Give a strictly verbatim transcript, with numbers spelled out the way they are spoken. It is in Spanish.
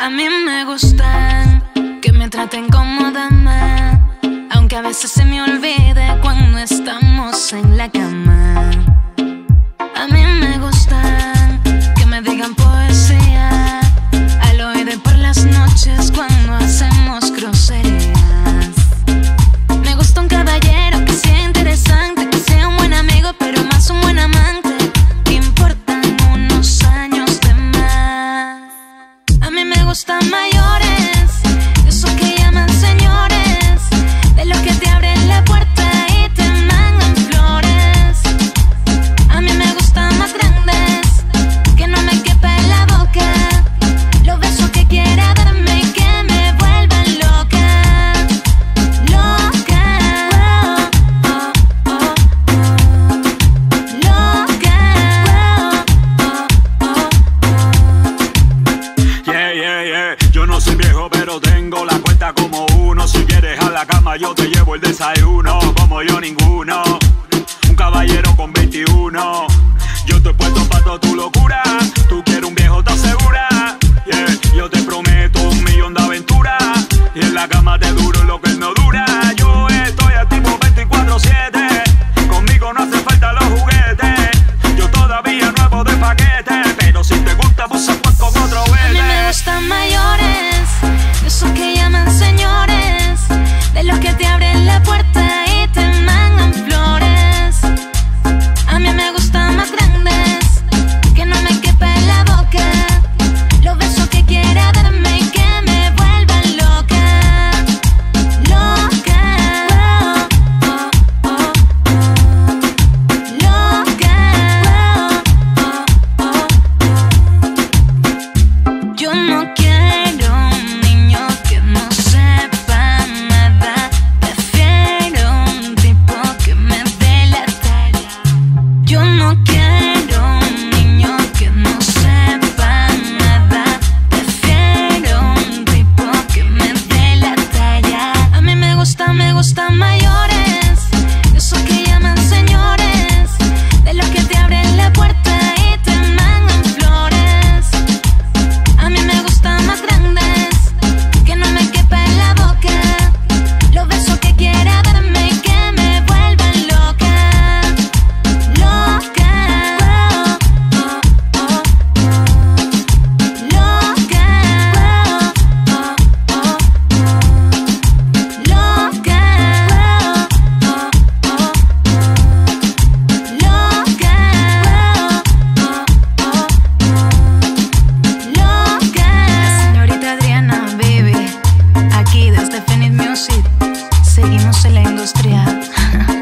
A mí me gusta que me traten como dama, aunque a veces se me olvide cuando estamos en la cama. A mí me gusta que me digan poesía al oído por las noches cuando hacemos groserías. Me gusta un caballero que sea interesante, que sea un buen amigo, pero más un buen amante. ¿Qué importan unos años de más? A mí me gustan mayores, de esos que llaman señores, de los que te abren la puerta y te mandan flores. A mí me gustan más grandes, que no me quepa en la boca, los besos que quiera darme y que me vuelvan loca, loca, oh, oh, oh, loca, oh, oh, oh. Yeah, yeah, yeah. Yo no soy viejo, pero tengo la cuenta como uno. Si quieres a la cama, yo te llevo el desayuno. Como yo ninguno, un caballero con veintiuno. Yo estoy puesto para toda tu locura. Tú quieres un viejo, ¿te asegura? Yeah. Yo te prometo un millón de aventuras, y en la cama te duro lo que él no dura. Yo estoy activo veinticuatro siete, conmigo no hace falta los juguetes. Yo todavía nuevo de paquete, pero si te gusta, pues se fue con otro A mí me verde. gustan mayores, de esos que llaman señores, de los que te abren la puerta y te mandan flores. A mí me gustan más grandes, que no me quepa en la boca, los besos que quiera darme y que me vuelvan loca, loca, oh, oh, oh, loca, oh, oh, oh. Yo no quiero un niño que no sepa nada, prefiero un tipo que me dé la talla. Yo no quiero un niño que no sepa nada, prefiero un tipo que me dé la talla. A mí me gustan, me gustan mayores, esos que llaman señores, de los que te abren la puerta y te mandan flores. A mí me gustan más grandes, que no me quepa en la boca, los besos que quiera darme y que me vuelvan loca, loca, oh, oh, oh, loca, oh, oh, oh, loca, oh, oh, oh, loca, oh, oh, loca. La señorita Adriana, baby, aquí desde Phoenix Music, seguimos en la industria.